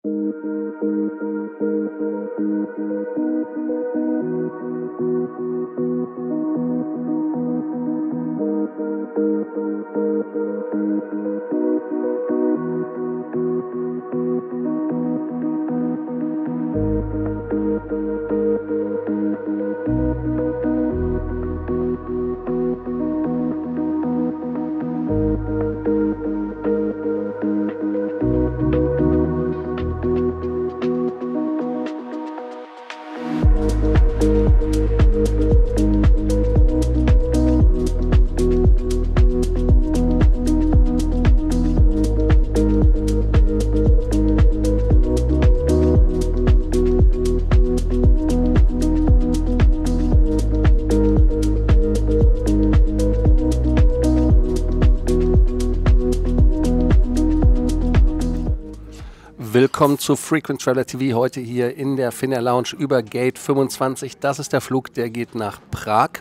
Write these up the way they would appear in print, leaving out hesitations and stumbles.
Willkommen zu Frequent Traveler TV, heute hier in der Finnair Lounge über Gate 25. Das ist der Flug, der geht nach Prag.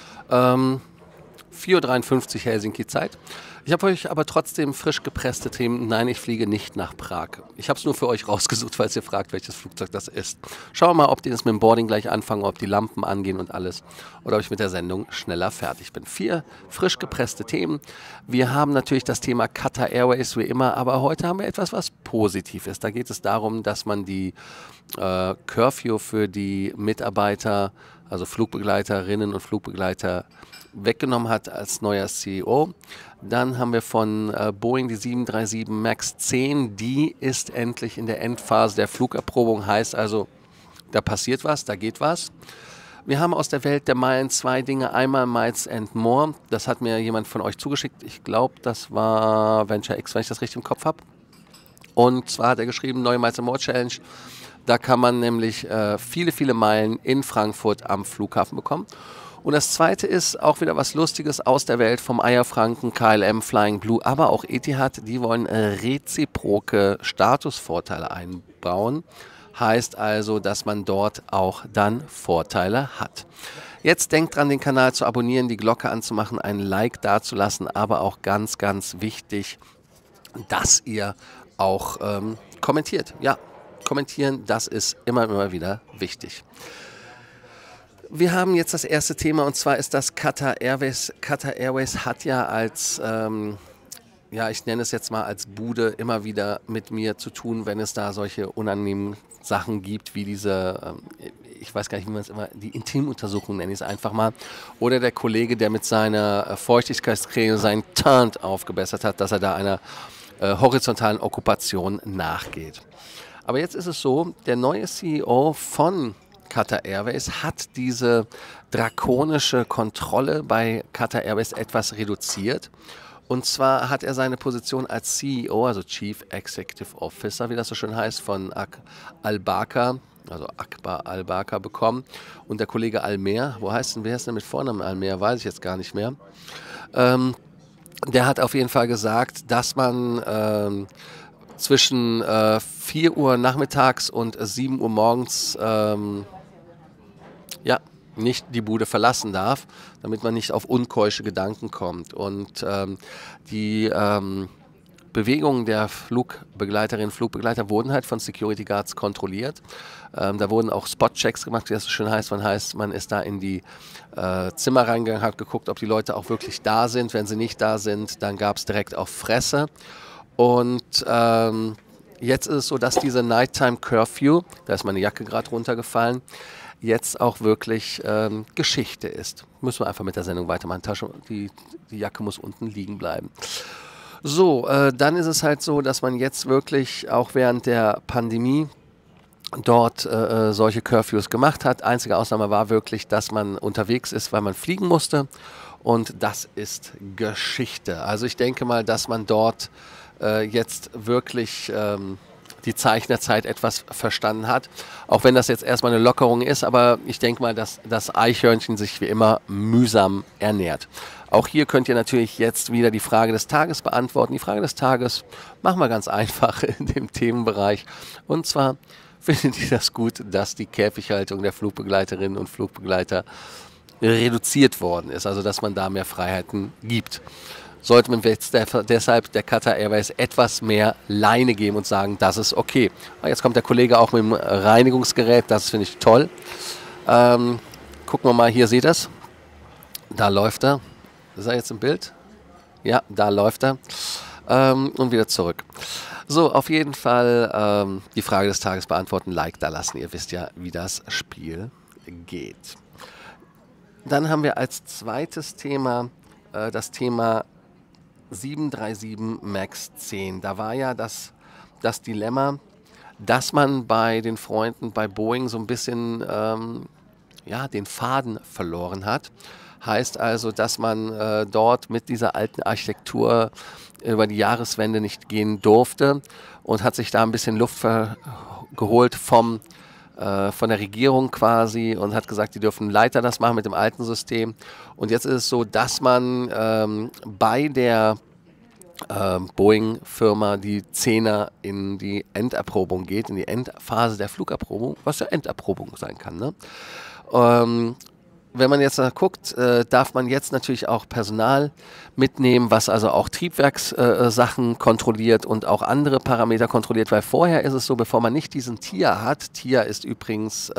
4:53 Uhr Helsinki Zeit. Ich habe euch aber trotzdem frisch gepresste Themen. Nein, ich fliege nicht nach Prag. Ich habe es nur für euch rausgesucht, falls ihr fragt, welches Flugzeug das ist. Schauen wir mal, ob die das mit dem Boarding gleich anfangen, ob die Lampen angehen und alles. Oder ob ich mit der Sendung schneller fertig bin. 4 frisch gepresste Themen. Wir haben natürlich das Thema Qatar Airways wie immer, aber heute haben wir etwas, was positiv ist. Da geht es darum, dass man die Curfew für die Mitarbeiter, also Flugbegleiterinnen und Flugbegleiter, weggenommen hat als neuer CEO. Dann haben wir von Boeing die 737 MAX 10. Die ist endlich in der Endphase der Flugerprobung. Heißt also, da passiert was, da geht was. Wir haben aus der Welt der Meilen 2 Dinge. Einmal Miles and More. Das hat mir jemand von euch zugeschickt. Ich glaube, das war Venture X, wenn ich das richtig im Kopf habe. Und zwar hat er geschrieben, neue Miles and More Challenge. Da kann man nämlich viele, viele Meilen in Frankfurt am Flughafen bekommen. Und das zweite ist auch wieder was Lustiges aus der Welt vom Eierfranken, KLM, Flying Blue, aber auch Etihad. Die wollen reziproke Statusvorteile einbauen. Heißt also, dass man dort auch dann Vorteile hat. Jetzt denkt dran, den Kanal zu abonnieren, die Glocke anzumachen, ein Like dazulassen, aber auch ganz, ganz wichtig, dass ihr auch kommentiert. Ja, kommentieren, das ist immer wieder wichtig. Wir haben jetzt das erste Thema und zwar ist das Qatar Airways. Qatar Airways hat ja als, ja, ich nenne es jetzt mal als Bude immer wieder mit mir zu tun, wenn es da solche unangenehmen Sachen gibt, wie diese, ich weiß gar nicht, wie man es immer, die Intimuntersuchung nenne ich es einfach mal. Oder der Kollege, der mit seiner Feuchtigkeitscreme seinen Teint aufgebessert hat, dass er da einer horizontalen Okkupation nachgeht. Aber jetzt ist es so, der neue CEO von Qatar Airways hat diese drakonische Kontrolle bei Qatar Airways etwas reduziert. Und zwar hat er seine Position als CEO, also Chief Executive Officer, wie das so schön heißt, von Al-Bakr, also Akbar Al-Bakr bekommen. Und der Kollege Almer, wer heißt denn mit Vornamen Almer, weiß ich jetzt gar nicht mehr. Der hat auf jeden Fall gesagt, dass man zwischen 4 Uhr nachmittags und 7 Uhr morgens ja, nicht die Bude verlassen darf, damit man nicht auf unkeusche Gedanken kommt. Und die Bewegungen der Flugbegleiterinnen und Flugbegleiter wurden halt von Security Guards kontrolliert. Da wurden auch Spot-Checks gemacht, wie das so schön heißt. Man ist da in die Zimmer reingegangen, hat geguckt, ob die Leute auch wirklich da sind. Wenn sie nicht da sind, dann gab es direkt auf Fresse. Und jetzt ist es so, dass diese Nighttime Curfew, da ist meine Jacke gerade runtergefallen, jetzt auch wirklich Geschichte ist. Müssen wir einfach mit der Sendung weitermachen. Die Jacke muss unten liegen bleiben. So, dann ist es halt so, dass man jetzt wirklich auch während der Pandemie dort solche Curfews gemacht hat. Einzige Ausnahme war wirklich, dass man unterwegs ist, weil man fliegen musste. Und das ist Geschichte. Also ich denke mal, dass man dort jetzt wirklich die Zeichnerzeit etwas verstanden hat. Auch wenn das jetzt erstmal eine Lockerung ist, aber ich denke mal, dass das Eichhörnchen sich wie immer mühsam ernährt. Auch hier könnt ihr natürlich jetzt wieder die Frage des Tages beantworten. Die Frage des Tages machen wir ganz einfach in dem Themenbereich. Und zwar, findet ihr das gut, dass die Käfighaltung der Flugbegleiterinnen und Flugbegleiter reduziert worden ist? Also dass man da mehr Freiheiten gibt. sollte man jetzt deshalb der Qatar Airways etwas mehr Leine geben und sagen, das ist okay. Jetzt kommt der Kollege auch mit dem Reinigungsgerät, das finde ich toll. Gucken wir mal, hier seht ihr es. Da läuft er. Ist er jetzt im Bild? Ja, da läuft er. Und wieder zurück. So, auf jeden Fall die Frage des Tages beantworten, Like da lassen. Ihr wisst ja, wie das Spiel geht. Dann haben wir als zweites Thema das Thema 737 MAX 10. Da war ja das Dilemma, dass man bei den Freunden bei Boeing so ein bisschen den Faden verloren hat. Heißt also, dass man dort mit dieser alten Architektur über die Jahreswende nicht gehen durfte und hat sich da ein bisschen Luft geholt von der Regierung quasi und hat gesagt, die dürfen Leiter das machen mit dem alten System. Und jetzt ist es so, dass man bei der Boeing-Firma die 10er in die Enderprobung geht, in die Endphase der Flugapprobung, was ja Enderprobung sein kann, ne? Wenn man jetzt guckt, darf man jetzt natürlich auch Personal mitnehmen, was also auch Triebwerkssachen kontrolliert und auch andere Parameter kontrolliert, weil vorher ist es so, bevor man nicht diesen TIA hat, TIA ist übrigens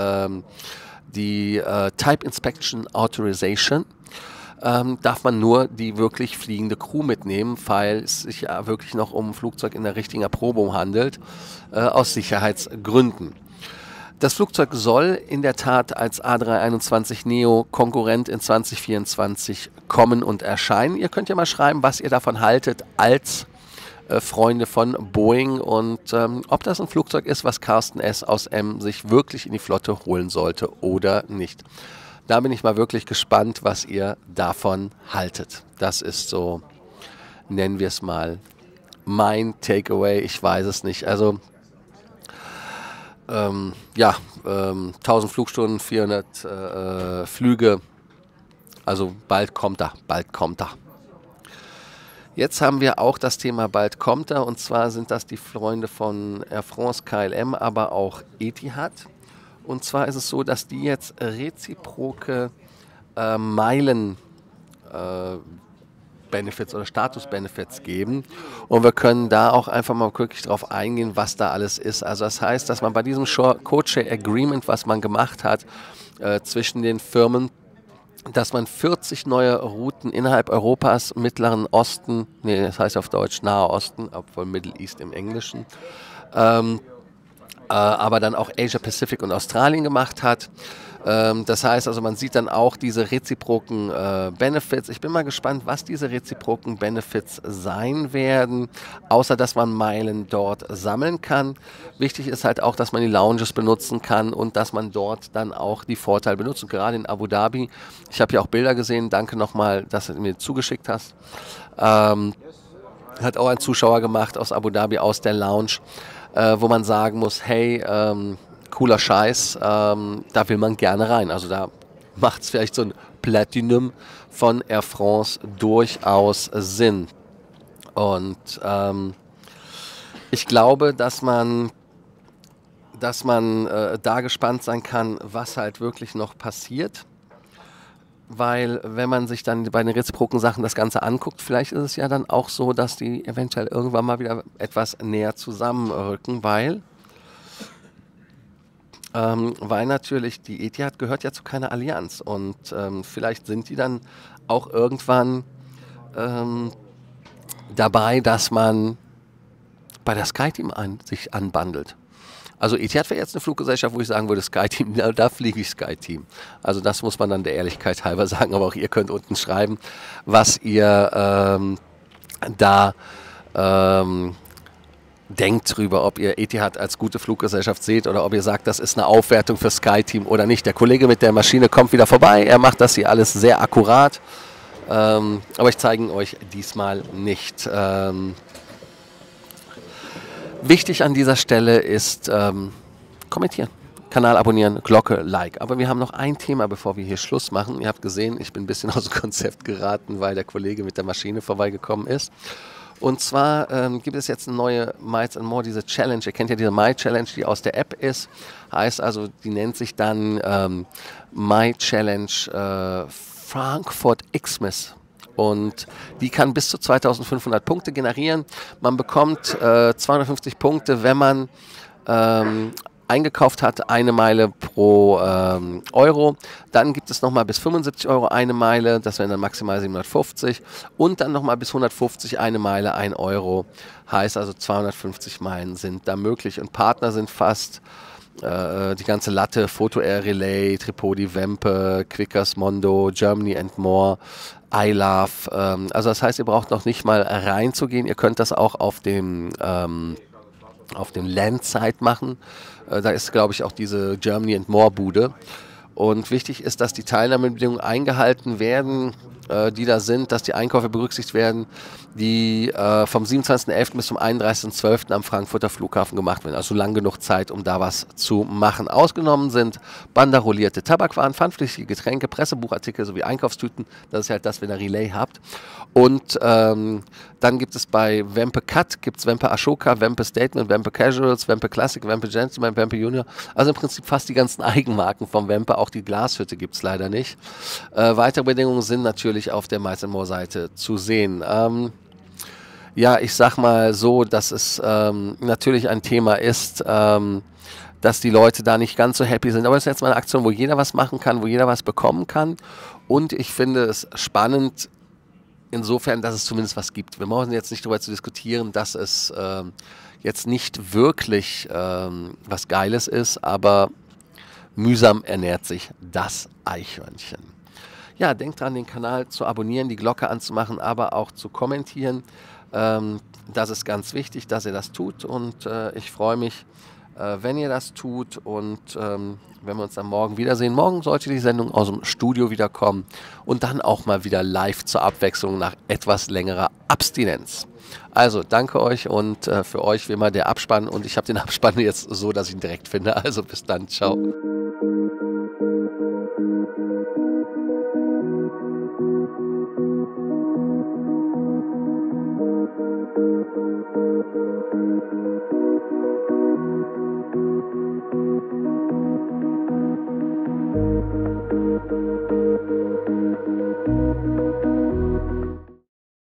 die Type Inspection Authorization, darf man nur die wirklich fliegende Crew mitnehmen, weil es sich ja wirklich noch um ein Flugzeug in der richtigen Erprobung handelt, aus Sicherheitsgründen. Das Flugzeug soll in der Tat als A321neo Konkurrent in 2024 kommen und erscheinen. Ihr könnt ja mal schreiben, was ihr davon haltet als Freunde von Boeing und ob das ein Flugzeug ist, was Carsten S. aus M. sich wirklich in die Flotte holen sollte oder nicht. Da bin ich mal wirklich gespannt, was ihr davon haltet. Das ist so, nennen wir es mal, mein Takeaway. Ich weiß es nicht. Also 1000 Flugstunden, 400 Flüge, also bald kommt er, bald kommt er. Jetzt haben wir auch das Thema bald kommt er, und zwar sind das die Freunde von Air France, KLM, aber auch Etihad. Und zwar ist es so, dass die jetzt reziproke Meilen Benefits oder Status-Benefits geben und wir können da auch einfach mal wirklich drauf eingehen, was da alles ist. Also das heißt, dass man bei diesem Codeshare-Agreement, was man gemacht hat zwischen den Firmen, dass man 40 neue Routen innerhalb Europas, Mittleren Osten, nee, das heißt auf Deutsch Nahe Osten, obwohl Middle East im Englischen, aber dann auch Asia Pacific und Australien gemacht hat. Das heißt also, man sieht dann auch diese reziproken Benefits. Ich bin mal gespannt, was diese reziproken Benefits sein werden, außer dass man Meilen dort sammeln kann. Wichtig ist halt auch, dass man die Lounges benutzen kann und dass man dort dann auch die Vorteile benutzt. Und gerade in Abu Dhabi, ich habe hier auch Bilder gesehen, danke nochmal, dass du mir zugeschickt hast, hat auch ein Zuschauer gemacht aus Abu Dhabi, aus der Lounge, wo man sagen muss, hey, cooler Scheiß, da will man gerne rein. Also da macht es vielleicht so ein Platinum von Air France durchaus Sinn. Und ich glaube, dass man da gespannt sein kann, was halt wirklich noch passiert. Weil wenn man sich dann bei den reziproken Sachen das Ganze anguckt, vielleicht ist es ja dann auch so, dass die eventuell irgendwann mal wieder etwas näher zusammenrücken, weil natürlich die Etihad gehört ja zu keiner Allianz und vielleicht sind die dann auch irgendwann dabei, dass man bei der SkyTeam sich anbandelt. Also Etihad wäre jetzt eine Fluggesellschaft, wo ich sagen würde, SkyTeam, da fliege ich SkyTeam. Also das muss man dann der Ehrlichkeit halber sagen, aber auch ihr könnt unten schreiben, was ihr denkt drüber, ob ihr Etihad als gute Fluggesellschaft seht oder ob ihr sagt, das ist eine Aufwertung für SkyTeam oder nicht. Der Kollege mit der Maschine kommt wieder vorbei, er macht das hier alles sehr akkurat, aber ich zeige ihn euch diesmal nicht. Wichtig an dieser Stelle ist kommentieren, Kanal abonnieren, Glocke, Like. Aber wir haben noch ein Thema, bevor wir hier Schluss machen. Ihr habt gesehen, ich bin ein bisschen aus dem Konzept geraten, weil der Kollege mit der Maschine vorbeigekommen ist. Und zwar gibt es jetzt eine neue Miles & More, diese Challenge. Ihr kennt ja diese My Challenge, die aus der App ist. Heißt also, die nennt sich dann My Challenge Frankfurt Xmas und die kann bis zu 2500 Punkte generieren. Man bekommt 250 Punkte, wenn man eingekauft hat, eine Meile pro Euro. Dann gibt es nochmal bis 75 Euro eine Meile, das wären dann maximal 750. Und dann nochmal bis 150 eine Meile, 1 Euro. Heißt also 250 Meilen sind da möglich. Und Partner sind fast die ganze Latte, Photo Air Relay, Tripodi, Wempe, Quickers, Mondo, Germany and More, I Love. Also das heißt, ihr braucht noch nicht mal reinzugehen. Ihr könnt das auch auf dem Landsite machen. Da ist, glaube ich, auch diese Germany and More Bude. Und wichtig ist, dass die Teilnahmebedingungen eingehalten werden, die da sind, dass die Einkäufe berücksichtigt werden, die vom 27.11. bis zum 31.12. am Frankfurter Flughafen gemacht werden. Also lang genug Zeit, um da was zu machen. Ausgenommen sind banderolierte Tabakwaren, pfandpflichtige Getränke, Pressebuchartikel sowie Einkaufstüten. Das ist halt das, wenn ihr Relay habt. Und dann gibt es bei Wempe Cut, gibt es Wempe Ashoka, Wempe Statement, Wempe Casuals, Wempe Classic, Wempe Gentleman, Wempe Junior. Also im Prinzip fast die ganzen Eigenmarken vom Wempe. Auch die Glashütte gibt es leider nicht. Weitere Bedingungen sind natürlich auf der Miles & More Seite zu sehen. Ja, ich sag mal so, dass es natürlich ein Thema ist, dass die Leute da nicht ganz so happy sind. Aber es ist jetzt mal eine Aktion, wo jeder was machen kann, wo jeder was bekommen kann. Und ich finde es spannend, insofern, dass es zumindest was gibt. Wir brauchen jetzt nicht darüber zu diskutieren, dass es jetzt nicht wirklich was Geiles ist, aber mühsam ernährt sich das Eichhörnchen. Ja, denkt dran, den Kanal zu abonnieren, die Glocke anzumachen, aber auch zu kommentieren. Das ist ganz wichtig, dass ihr das tut und ich freue mich, wenn ihr das tut und wenn wir uns dann morgen wiedersehen. Morgen sollte die Sendung aus dem Studio wiederkommen und dann auch mal wieder live zur Abwechslung nach etwas längerer Abstinenz. Also danke euch und für euch wie immer der Abspann und ich habe den Abspann jetzt so, dass ich ihn direkt finde. Also bis dann, ciao.